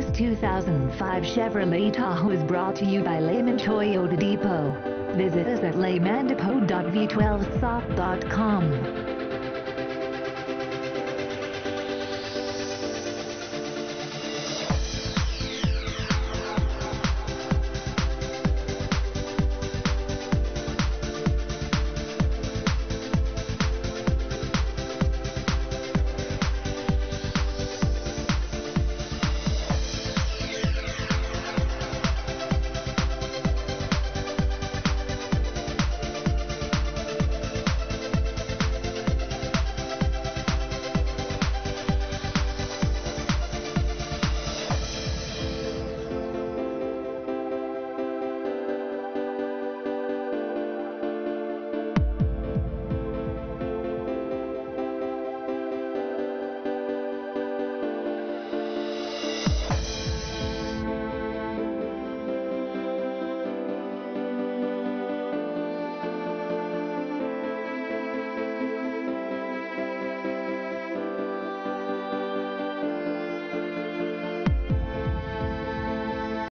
This 2005 Chevrolet Tahoe is brought to you by Lehman Toyota Depot. Visit us at lehmandepot.v12soft.com.